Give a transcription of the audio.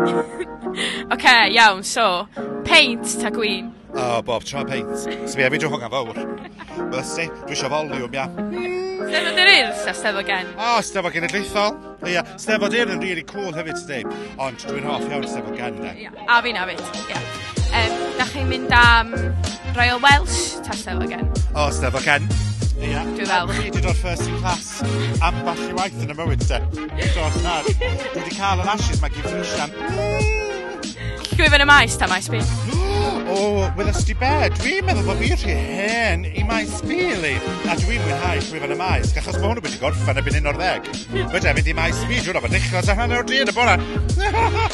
Oce, iawn, so, peint ta Cwîn. O, bob tro peint. So fi hefyd yw hwnna'n fawr. Bysdi, dwi eisiau volume, ia. Steddfod yr Urdd a Steddfod Gen? O, Steddfod Genedlaethol. Ia, Steddfod yr yn really cool hefyd, sti. Ond dwi'n hoff iawn Steddfod Gen, de. Ia, a fi'n hefyd, ia. Da chi'n mynd am Royal Welsh ta Steddfod Gen? O, Steddfod Gen. Ia. Dwi'n fel. Fi wedi dod first in class amball i waith yn y mywyd, de. Dwi wedi cael yr ashes Maggi Noggi. Gwifan y maes ta Maes Bin? O, welys ti be, dwi'n meddwl bod fi rhy hen i Maes Bili. A dwi'n mwynhau gwifan y maes, achos mae hwnnw wedi gorffen erbyn 11. Wedyn, mynd i Maes Bi, dwi'n rhaid dechrau ta hanner o dyn y bora.